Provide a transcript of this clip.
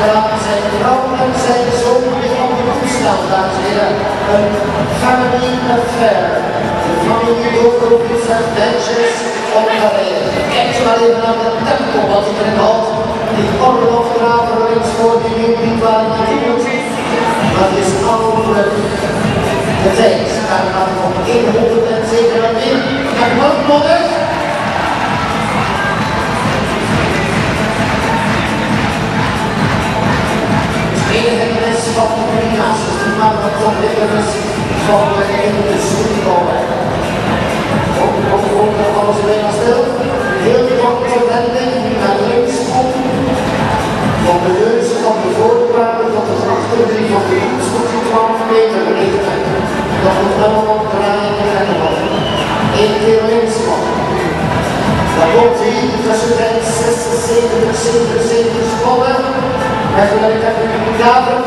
achteraan zijn vrouw en zijn zoon weer op de voet staan, dames en heren. Een family affair. De familie Dokovic en Benches op Carré. Kijk zo maar even naar de tempo wat hij erin houdt. Die orgelopgraven links voor die nu niet waren natuurlijk. Dat is ouder de tijd. Daar gaat het op 107 en in. En wat nodig? Enige van de combinaties, die maken dat toch even van de zoekbouwen. Ook alles bijna stil. Heel die korte wending naar links op. Van de neus van de voorpraten tot de achterin van de voetsvoet 12 meter richten. Dat moet allemaal draaien en wat. 1 keer links op. Dan komt hij tussen de 60, 70, 77 spullen. En dan heb ik een kader